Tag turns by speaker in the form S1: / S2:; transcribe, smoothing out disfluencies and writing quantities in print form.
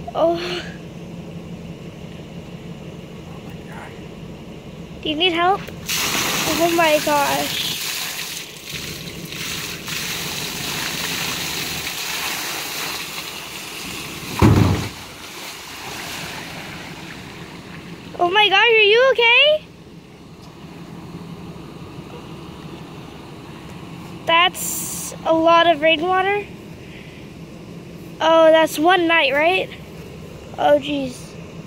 S1: Oh.
S2: Oh my God.
S1: Do you need help? Oh my gosh. Oh my gosh, are you okay? That's a lot of rainwater. Oh, that's one night, right? Oh, geez.